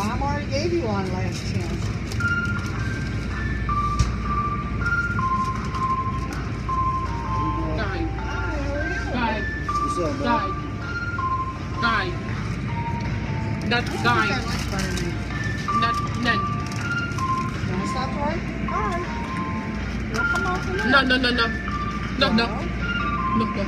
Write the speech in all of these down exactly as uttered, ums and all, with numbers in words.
Mom already gave you one last chance. Die. Die. What's up, man? Die. Die. Not I die. like Spider-Man. Not none. Wanna stop right? Alright. You'll come out the No, no, no, no. No, no. No, no.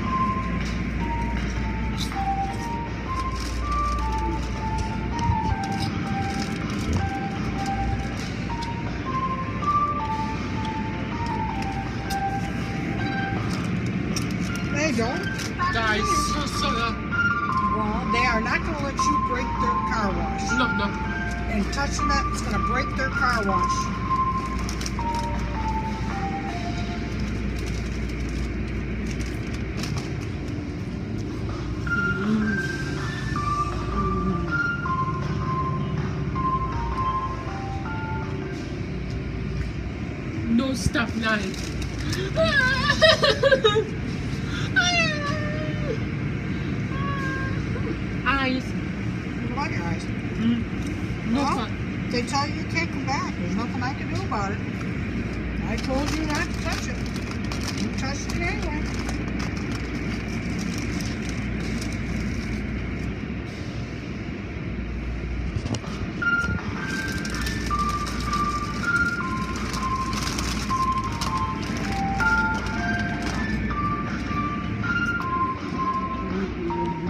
They don't. Guys, so, so, uh, Well, they are not going to let you break their car wash. no, no. And touching that is going to break their car wash. No, stop lying. Eyes. What about your eyes? Mm. No Well, fun. they tell you you can't come back. There's nothing I can do about it. I told you not to touch it. You touched it anyway.